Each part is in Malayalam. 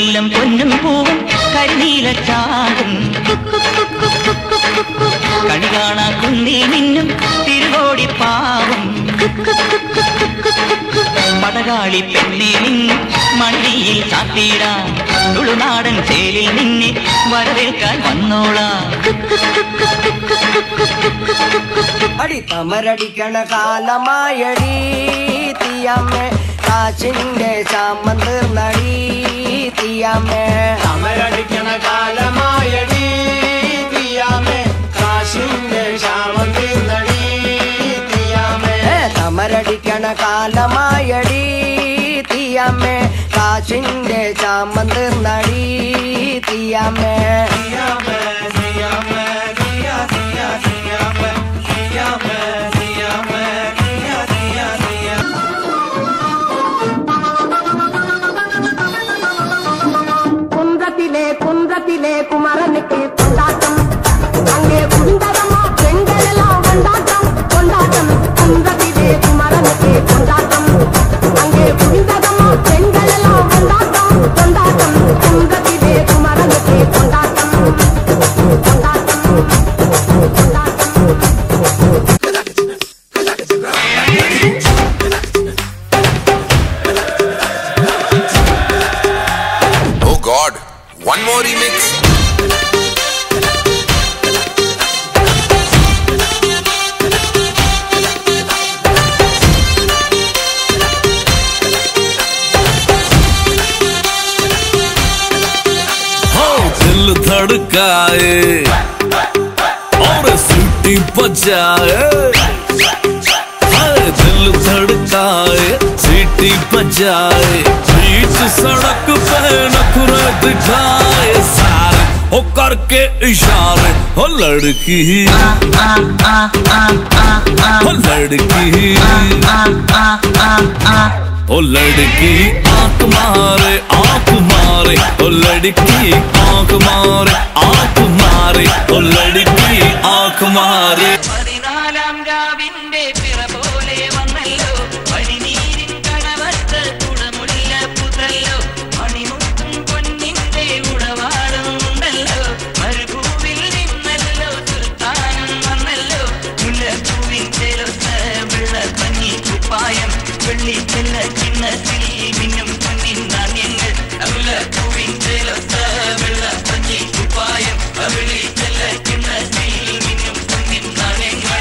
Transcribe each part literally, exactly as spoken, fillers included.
കൊല്ലം പൊന്നും പൂവും കരിനീല ചാടും കണി കാണാ കുന്നി നിന്നും തിരുവോടിപ്പാവും പടകാളി പെണ്ണെ നിന്നും മണിയിൽ ചാത്തിയിടാം തുളുനാടൻ ചേലിൽ നിന്നെ വരവേൽക്കാൻ വന്നോളാം അടി തമരടിക്കണ കാലമായടി തീയമ്മേ കാച്ചിന്റെ ചാമം തീർന്നടി തീയമ്മേ തമരടിക്കണ കാലമായടി തീയമ്മേ കാച്ചിന്റെ ചാമം തീർന്നടി തീയമ്മേ തമരടിക്കണ കാലമായടി തീയമ്മേ കാച്ചിന്റെ ചാമം തീർന്നടി തീയമ്മേ തീയമ്മേ തീയമ്മേ തീയ തീയ തീയമ്മേ തീയമ്മേ തീയമ്മേ തീയ തീയ തീയ കുന്തത്തിലെ കുന്തത്തിലെ കുമരനുക്ക് കൊണ്ടാട്ടം അങ്ങേ കുന്തരമോ പെൺകളെല്ലാം കൊണ്ടാട്ടം കൊണ്ടാട്ടം കുന്തത്തിലെ കുമരനുക്ക് കൊണ്ടാട്ടം അങ്ങേ കുന്തരമോ പെൺകളെല്ലാം കൊണ്ടാട്ടം കൊണ്ടാട്ടം കുന്തത്തിലെ കുമരനുക്ക് കൊണ്ടാട്ടം കൊണ്ടാട്ടം കൊണ്ടാട്ടം. Oh God, one more remix. दिल धड़काए और सीटी बजाए दिल धड़काए सीटी बजाए बीच सड़क पे नखरे दिखाए सारे हो करके इशारे हो लड़की हो लड़की ओ लड़की आंख मारे आंख मारे ओ लड़की आंख मारे आंख मारे ओ लड़की आंख मारे പതിനാലാം രാവിന്റെ പിറ പോലെ വന്നല്ലോ പടിനീരിൻ കടവത്ത് കുടമുല്ല പുതല്ലോ മണിമുത്തും പൊന്നിന്റെ ഉടവാടുണ്ടല്ലോ മരുഭൂവിൽ നിന്നല്ലോ സുൽത്താനം വന്നല്ലോ മുല്ലപ്പൂവിൻ ചെലൊത്ത വെള്ളപ്പഞ്ഞി കുപ്പായം വെള്ളി ചെല്ല ചിന്നത്തിൽ മിന്നും പൊന്നിൻ നാണ്യങ്ങൾ മുല്ലപ്പൂവിൻ ചെലൊത്ത വെള്ളപ്പഞ്ഞി കുപ്പായം വെള്ളി ചെല്ല ചിന്നത്തിൽ മിന്നും പൊന്നിൻ നാണ്യങ്ങൾ.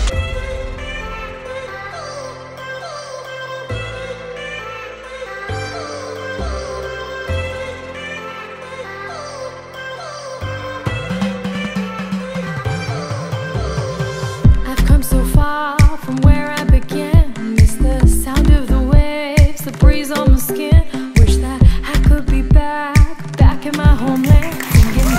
I've come so far from where I began. Miss the sound of the waves, the breeze on my skin. Wish that I could be back, back in my homeland. Singing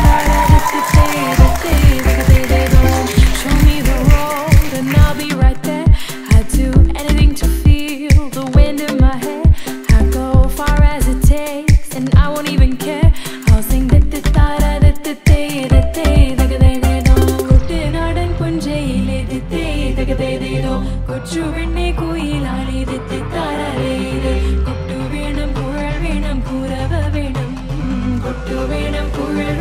show me the road and I'll be right there. I'd do anything to feel the wind in my hair. I'd go far as it takes and I won't even care. I'll sing കൊച്ചു വെണ്ണെ കുയിലാളി കൊട്ടു വേണം കുഴൽ വേണം കുരവ വേണം കൊട്ടു വേണം കുഴൽ